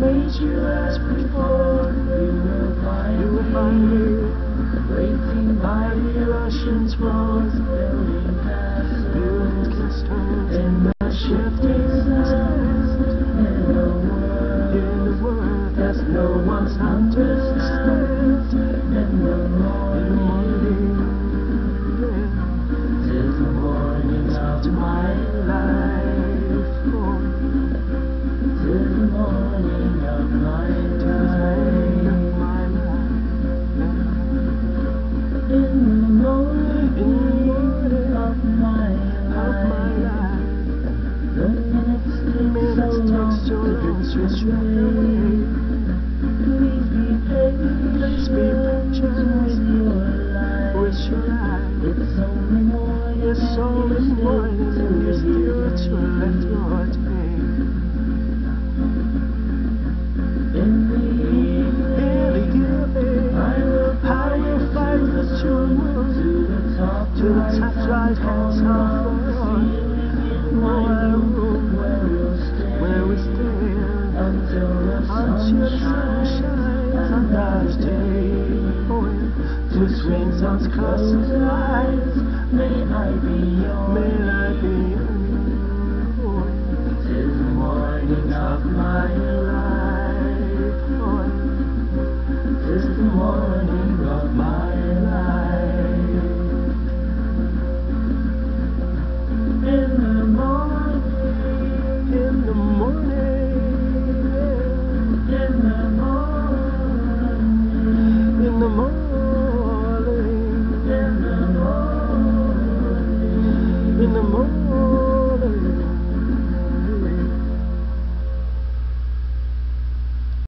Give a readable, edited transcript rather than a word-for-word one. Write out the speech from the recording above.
made you as before. You will find me waiting by the ocean's floors, building castles in the shifting sands. In the world that no one's understands. In the morning, till the morning of my life. Till the morning of my life. In the morning of my life. The minutes take so long to stretch away. Please be patient with your life. It's only morning and you still to left your day. In the evening, I will fight the storm to the top right hand top floor. Where we stay until the sun shines on that day. With wings on closed eyes, may I be yours. Till the morning of my life. Till the morning of my life.